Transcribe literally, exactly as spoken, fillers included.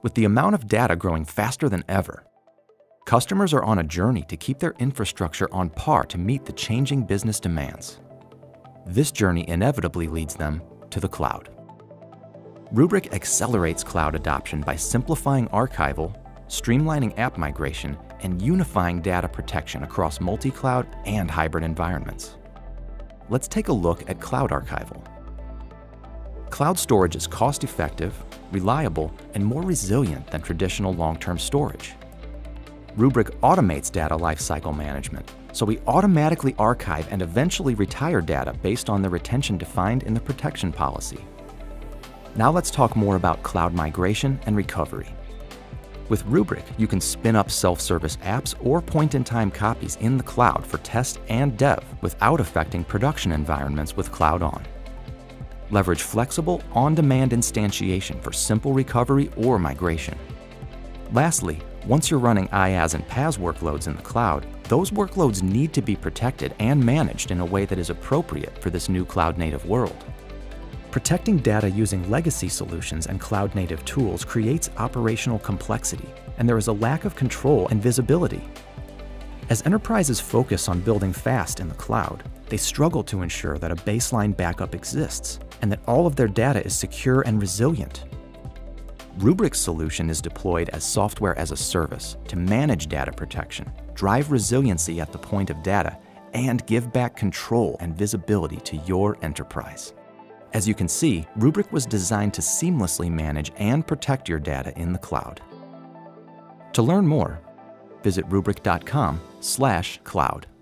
With the amount of data growing faster than ever, customers are on a journey to keep their infrastructure on par to meet the changing business demands. This journey inevitably leads them to the cloud. Rubrik accelerates cloud adoption by simplifying archival, streamlining app migration, and unifying data protection across multi-cloud and hybrid environments. Let's take a look at cloud archival. Cloud storage is cost-effective, reliable, and more resilient than traditional long-term storage. Rubrik automates data lifecycle management, so we automatically archive and eventually retire data based on the retention defined in the protection policy. Now let's talk more about cloud migration and recovery. With Rubrik, you can spin up self-service apps or point-in-time copies in the cloud for test and dev without affecting production environments with Cloud On. Leverage flexible, on-demand instantiation for simple recovery or migration. Lastly, once you're running IaaS and PaaS workloads in the cloud, those workloads need to be protected and managed in a way that is appropriate for this new cloud-native world. Protecting data using legacy solutions and cloud-native tools creates operational complexity, and there is a lack of control and visibility. As enterprises focus on building fast in the cloud, they struggle to ensure that a baseline backup exists and that all of their data is secure and resilient. Rubrik's solution is deployed as software as a service to manage data protection, drive resiliency at the point of data, and give back control and visibility to your enterprise. As you can see, Rubrik was designed to seamlessly manage and protect your data in the cloud. To learn more, visit rubrik dot com slash cloud.